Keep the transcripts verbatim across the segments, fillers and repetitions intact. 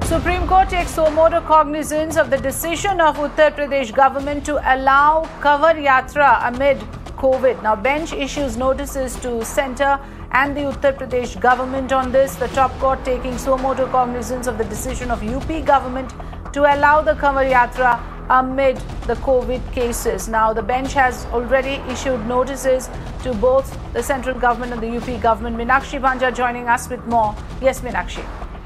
Supreme Court takes suo cognizance of the decision of Uttar Pradesh government to allow Kanwar Yatra amid COVID. Now, bench issues notices to centre and the Uttar Pradesh government on this. The top court taking suo cognizance of the decision of U P government to allow the Kanwar Yatra amid the COVID cases. Now, the bench has already issued notices to both the central government and the U P government. Meenakshi Banja joining us with more. Yes, Meenakshi.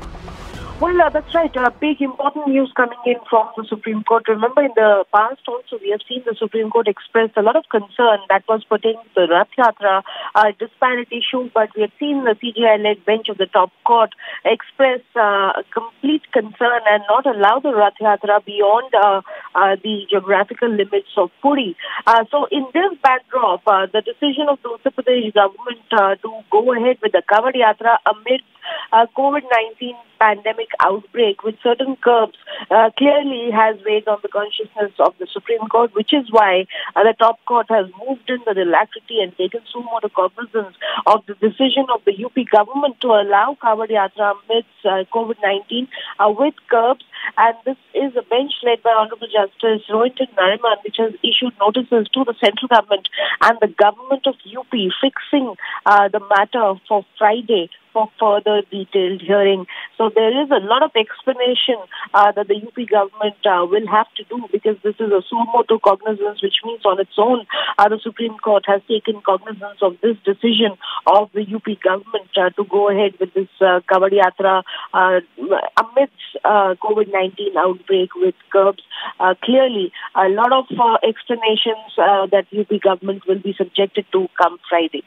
Well, uh, that's right. Uh, big important news coming in from the Supreme Court. Remember, in the past also, we have seen the Supreme Court express a lot of concern that was pertaining to the Rath Yatra uh, disparate issue, but we have seen the C J I-led bench of the top court express uh, a complete concern and not allow the Rath Yatra beyond uh, uh, the geographical limits of Puri. Uh, so, in this backdrop, uh, the decision of the Uttar Pradesh government uh, to go ahead with the Kanwar Yatra amid uh, COVID nineteen pandemic outbreak with certain curbs uh, clearly has weighed on the consciousness of the Supreme Court, which is why uh, the top court has moved in the alacrity and taken suo cognizance of the decision of the U P government to allow Kanwar Yatra amidst uh, COVID nineteen uh, with curbs. And this is a bench led by Honorable Justice Rohinton Nariman, which has issued notices to the central government and the government of U P, fixing uh, the matter for Friday for further detailed hearing. So there is a lot of explanation uh, that the U P government uh, will have to do, because this is a suo motu cognizance, which means on its own uh, the Supreme Court has taken cognizance of this decision of the U P government uh, to go ahead with this uh, Kanwar Yatra uh, amidst uh, COVID nineteen outbreak with curbs. Uh, clearly, a lot of uh, explanations uh, that U P government will be subjected to come Friday.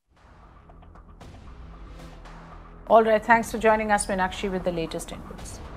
All right, thanks for joining us, Meenakshi, with the latest inputs.